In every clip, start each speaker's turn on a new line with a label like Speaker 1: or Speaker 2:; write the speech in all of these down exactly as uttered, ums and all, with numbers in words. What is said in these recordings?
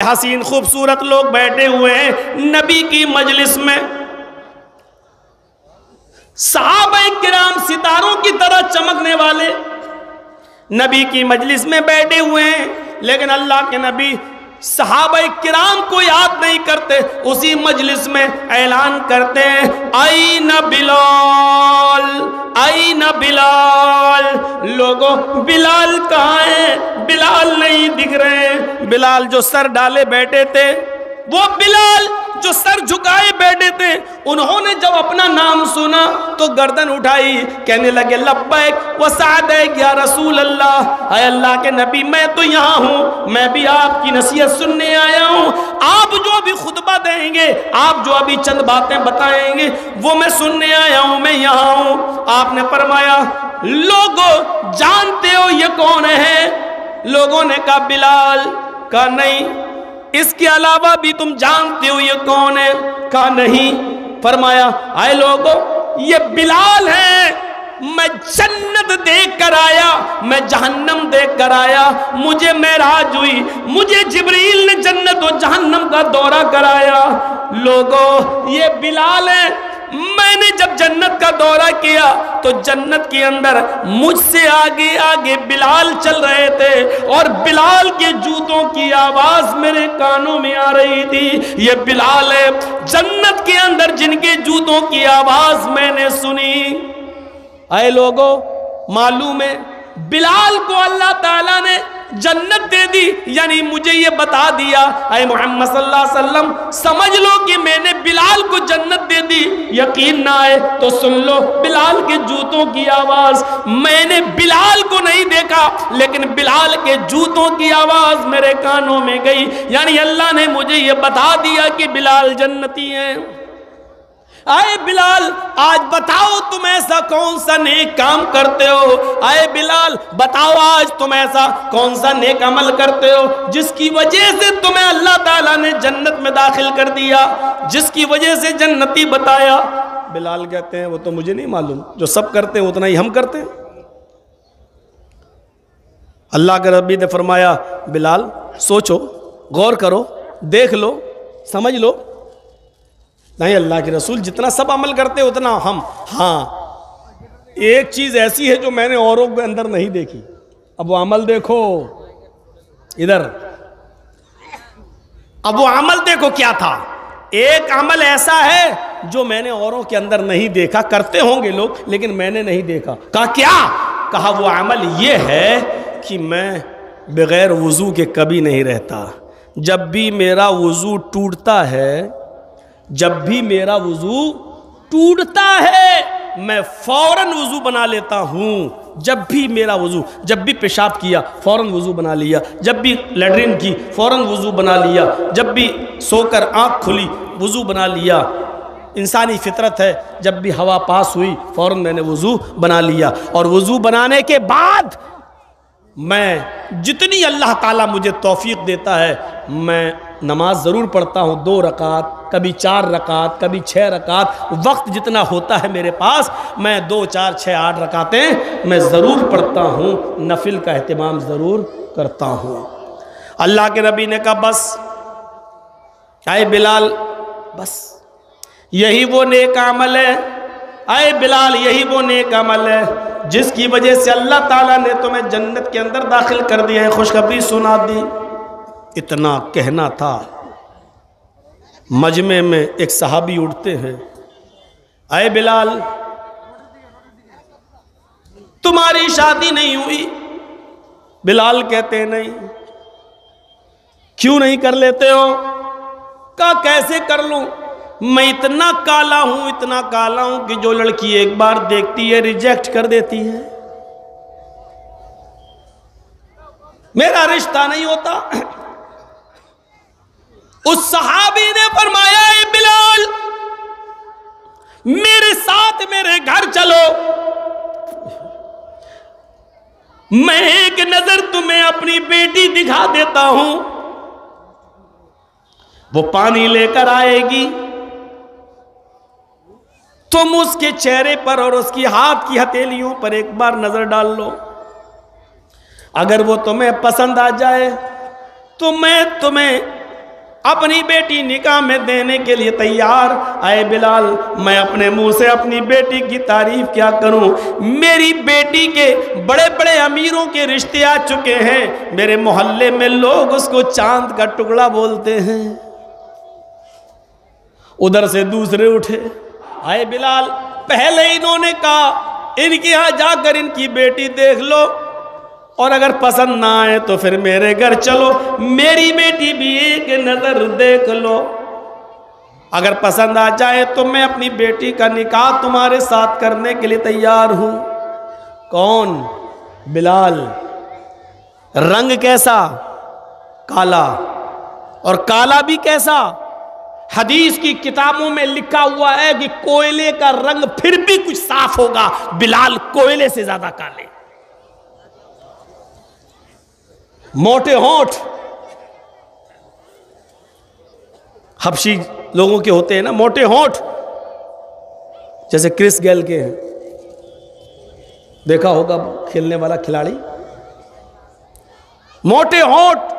Speaker 1: حسین خوبصورت لوگ بیٹھے ہوئے ہیں نبی کی مجلس میں، صحابہ کرام ستاروں کی طرح چمکنے والے نبی کی مجلس میں بیٹھے ہوئے ہیں، لیکن اللہ کے نبی صحابہ کرام کو یاد نہیں کرتے، اسی مجلس میں اعلان کرتے ہیں آئین بلال، آئین بلال، لوگوں بلال کہاں ہیں؟ بلال نہیں دکھ رہے ہیں۔ بلال جو سر ڈالے بیٹھے تھے، وہ بلال جو سر جھکائے بیٹھے تھے، انہوں نے جب اپنا نام سنا تو گردن اٹھائی، کہنے لگے لبیک و سعدیک یا رسول اللہ، اے اللہ کے نبی میں تو یہاں ہوں، میں بھی آپ کی نصیحت سننے آیا ہوں، آپ جو بھی خطبہ دیں گے، آپ جو ابھی چند باتیں بتائیں گے وہ میں سننے آیا ہوں، میں یہاں ہوں۔ آپ نے فرمایا لوگوں جانتے ہو یہ کون ہے؟ لوگوں نے کہا بلال، کہا نہیں۔ اس کے علاوہ بھی تم جانتے ہو یہ کون ہے؟ کہا نہیں۔ فرمایا اے لوگو یہ بلال ہے، میں جنت دیکھ کر آیا، میں جہنم دیکھ کر آیا، مجھے معراج ہوئی، مجھے جبریل نے جنت و جہنم کا دورہ کرایا۔ لوگو یہ بلال ہے، میں نے جب جنت کا دورہ کیا تو جنت کے اندر مجھ سے آگے آگے بلال چل رہے تھے، اور بلال کے جوتوں کی آواز میرے کانوں میں آ رہی تھی۔ یہ بلال ہے جنت کے اندر جن کے جوتوں کی آواز میں نے سنی۔ اے لوگو معلوم ہے بلال کو اللہ تعالیٰ نے جنت دے دی، یعنی مجھے یہ بتا دیا اے محمد صلی اللہ علیہ وسلم سمجھ لو کہ میں نے بلال کو جنت دے دی۔ یقین نہ آئے تو سن لو بلال کے جوتوں کی آواز، میں نے بلال کو نہیں دیکھا لیکن بلال کے جوتوں کی آواز میرے کانوں میں گئی، یعنی اللہ نے مجھے یہ بتا دیا کہ بلال جنتی ہیں۔ اے بلال آج بتاؤ تم ایسا کون سا نیک کام کرتے ہو؟ اے بلال بتاؤ آج تم ایسا کون سا نیک عمل کرتے ہو جس کی وجہ سے تمہیں اللہ تعالیٰ نے جنت میں داخل کر دیا، جس کی وجہ سے جنتی بتایا؟ بلال کہتے ہیں وہ تو مجھے نہیں معلوم، جو سب کرتے ہیں اتنا ہی ہم کرتے ہیں۔ اللہ کے ربی نے فرمایا بلال سوچو، غور کرو، دیکھ لو، سمجھ لو۔ نہیں اللہ کے رسول جتنا سب عمل کرتے اتنا ہم، ہاں ایک چیز ایسی ہے جو میں نے اوروں کے اندر نہیں دیکھی۔ اب وہ عمل دیکھو ادھر، اب وہ عمل دیکھو کیا تھا۔ ایک عمل ایسا ہے جو میں نے اوروں کے اندر نہیں دیکھا، کرتے ہوں گے لوگ لیکن میں نے نہیں دیکھا۔ کہا کیا؟ کہا وہ عمل یہ ہے کہ میں بغیر وضو کے کبھی نہیں رہتا، جب بھی میرا وضو ٹوٹتا ہے جب بھی میرا وضو ٹوٹتا ہے میں فوراً وضو بنا لیتا ہوں۔ جب بھی میرا وضو، جب بھی پیشاب کیا فوراً وضو بنا لیا، جب بھی لیٹرین کی فوراً وضو بنا لیا، جب بھی سو کر آنکھ کھلی وضو بنا لیا۔ انسانی فطرت ہے، جب بھی ہوا پاس ہوئی فوراً میں نے وضو بنا لیا، اور وضو بنانے کے بعد میں جتنی اللہ تعالیٰ مجھے توفیق دیتا ہے میں نماز ضرور پڑھتا ہوں، دو رکعت، کبھی چار رکعت، کبھی چھ رکعت، وقت جتنا ہوتا ہے میرے پاس میں دو چار چھ آٹھ رکعتیں میں ضرور پڑھتا ہوں، نفل کا اہتمام ضرور کرتا ہوں۔ اللہ کے نبی نے کہا بس اے بلال، بس یہی وہ نیک عمل ہے، اے بلال یہی وہ نیک عمل ہے جس کی وجہ سے اللہ تعالیٰ نے تمہیں جنت کے اندر داخل کر دیا ہے، خوشخبری سنا دی۔ اتنا کہنا تھا، مجمع میں ایک صحابی اٹھتے ہیں، اے بلال تمہاری شادی نہیں ہوئی؟ بلال کہتے ہیں نہیں۔ کیوں نہیں کر لیتے ہو؟ کہا کیسے کر لوں، میں اتنا کالا ہوں، اتنا کالا ہوں کہ جو لڑکی ایک بار دیکھتی ہے ریجیکٹ کر دیتی ہے، میرا رشتہ نہیں ہوتا۔ اس صحابی نے فرمایا اے بلال میرے ساتھ میرے گھر چلو، میں ایک نظر تمہیں اپنی بیٹی دکھا دیتا ہوں۔ وہ پانی لے کر آئے گی، تم اس کے چہرے پر اور اس کی ہاتھ کی ہتھیلیوں پر ایک بار نظر ڈال لو، اگر وہ تمہیں پسند آ جائے تو میں تمہیں اپنی بیٹی نکاح میں دینے کے لیے تیار. اے بلال میں اپنے منہ سے اپنی بیٹی کی تعریف کیا کروں؟ میری بیٹی کے بڑے بڑے امیروں کے رشتے آ چکے ہیں. میرے محلے میں لوگ اس کو چاند کا ٹکڑا بولتے ہیں. ادھر سے دوسرے اٹھے. اے بلال پہلے انہوں نے کہا ان کے ہاں جا کر ان کی بیٹی دیکھ لو اور اگر پسند نہ آئے تو پھر میرے گھر چلو, میری بیٹی بھی ایک نظر دیکھ لو, اگر پسند آ جائے تو میں اپنی بیٹی کا نکاح تمہارے ساتھ کرنے کے لیے تیار ہوں. کون؟ بلال. رنگ کیسا؟ کالا. اور کالا بھی کیسا؟ حدیث کی کتابوں میں لکھا ہوا ہے کہ کوئلے کا رنگ پھر بھی کچھ صاف ہوگا, بلال کوئلے سے زیادہ کالے. موٹے ہونٹ حبشی لوگوں کے ہوتے ہیں نا, موٹے ہونٹ جیسے کرس گیل کے ہیں, دیکھا ہوگا کھیلنے والا کھلاڑی, موٹے ہونٹ.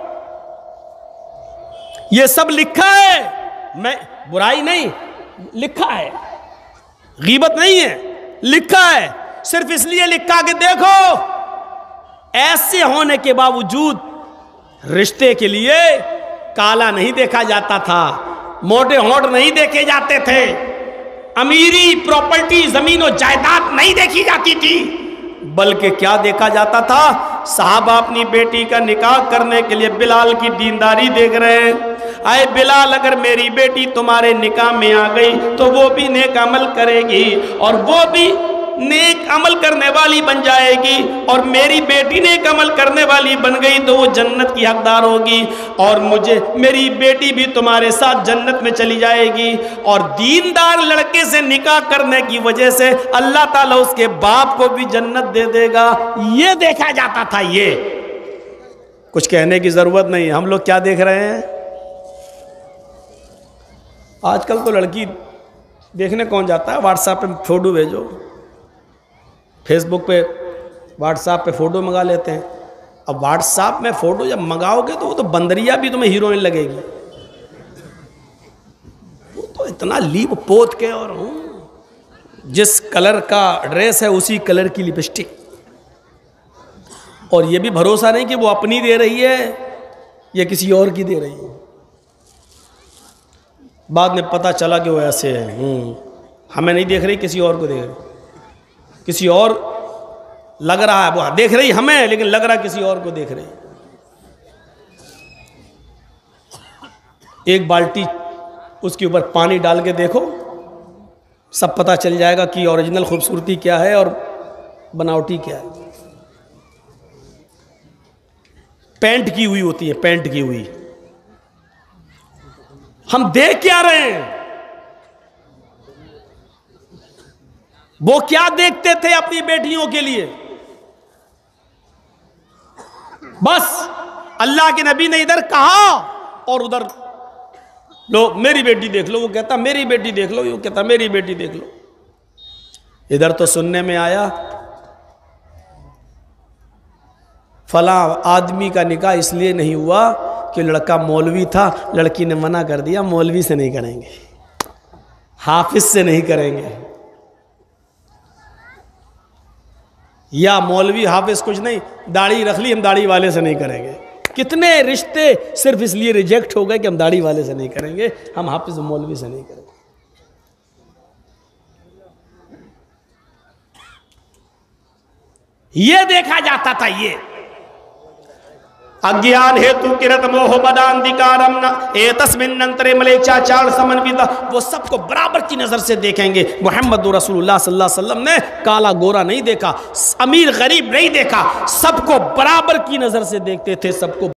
Speaker 1: یہ سب لکھا ہے, میں برائی نہیں, لکھا ہے, غیبت نہیں ہے, لکھا ہے. صرف اس لیے لکھا کہ دیکھو ایسے ہونے کے باوجود رشتے کے لیے کالا نہیں دیکھا جاتا تھا, موٹے ہونٹ نہیں دیکھے جاتے تھے, امیری پراپرٹی زمین و جائیداد نہیں دیکھی جاتی تھی, بلکہ کیا دیکھا جاتا تھا؟ صحابہ اپنی بیٹی کا نکاح کرنے کے لیے بلال کی دینداری دیکھ رہے ہیں. اے بلال اگر میری بیٹی تمہارے نکاح میں آ گئی تو وہ بھی نیک عمل کرے گی اور وہ بھی نیک عمل کرنے والی بن جائے گی, اور میری بیٹی نیک عمل کرنے والی بن گئی تو وہ جنت کی حقدار ہوگی, اور مجھے میری بیٹی بھی تمہارے ساتھ جنت میں چلی جائے گی. اور دیندار لڑکے سے نکاح کرنے کی وجہ سے اللہ تعالیٰ اس کے باپ کو بھی جنت دے دے گا. یہ دیکھا جاتا تھا. یہ کچھ کہنے کی ضرورت نہیں. ہم لوگ کیا دیکھ رہے ہیں آج کل؟ تو لڑکی دیکھنے کون جاتا ہے؟ واٹس ایپ پہ فوٹو بھیجو, فیس بک پہ واٹس ایپ پہ فوٹو منگا لیتے ہیں. اب واٹس ایپ میں فوٹو جب منگاؤ گے تو وہ تو بندریا بھی تمہیں ہیروئن لگے گی, وہ تو اتنا لیپ پوت کے, اور جس کلر کا ڈریس ہے اسی کلر کی لپسٹک, اور یہ بھی بھروسہ نہیں کہ وہ اپنی دے رہی ہے یا کسی اور کی دے رہی ہے. بعد میں پتہ چلا کہ وہ ایسے ہے, ہوں ہمیں نہیں دیکھ رہی, کسی اور کو دیکھ رہی, کسی اور لگ رہا ہے, وہ دیکھ رہی ہمیں لیکن لگ رہا کسی اور کو دیکھ رہی. ایک بالٹی اس کے اوپر پانی ڈال کے دیکھو, سب پتہ چل جائے گا کہ اوریجنل خوبصورتی کیا ہے اور بناوٹی کیا ہے. پینٹ کی ہوئی ہوتی ہے, پینٹ کی ہوئی. ہم دیکھ کیا رہے ہیں؟ وہ کیا دیکھتے تھے اپنی بیٹیوں کے لیے؟ بس اللہ کے نبی نے ادھر کہا اور ادھر لو میری بیٹی دیکھ لو, وہ کہتا میری بیٹی دیکھ لو, وہ کہتا میری بیٹی دیکھ لو. ادھر تو سننے میں آیا فلاں آدمی کا نکاح اس لیے نہیں ہوا کہ لڑکا مولوی تھا, لڑکی نے منع کر دیا, مولوی سے نہیں کریں گے, حافظ سے نہیں کریں گے, یا مولوی حافظ کچھ نہیں, داڑھی رکھ لی ہم داڑھی والے سے نہیں کریں گے. کتنے رشتے صرف اس لیے ریجیکٹ ہو گئے کہ ہم داڑھی والے سے نہیں کریں گے, ہم حافظ مولوی سے نہیں کریں گے. یہ دیکھا جاتا تھا. یہ اگیان ہیتو کرت موہ بدان دکارم نہ اے تسمن ننترے ملے چاچاڑ سمن بیتا, وہ سب کو برابر کی نظر سے دیکھیں گے. محمد رسول اللہ صلی اللہ علیہ وسلم نے کالا گورا نہیں دیکھا, امیر غریب نہیں دیکھا, سب کو برابر کی نظر سے دیکھتے تھے, سب کو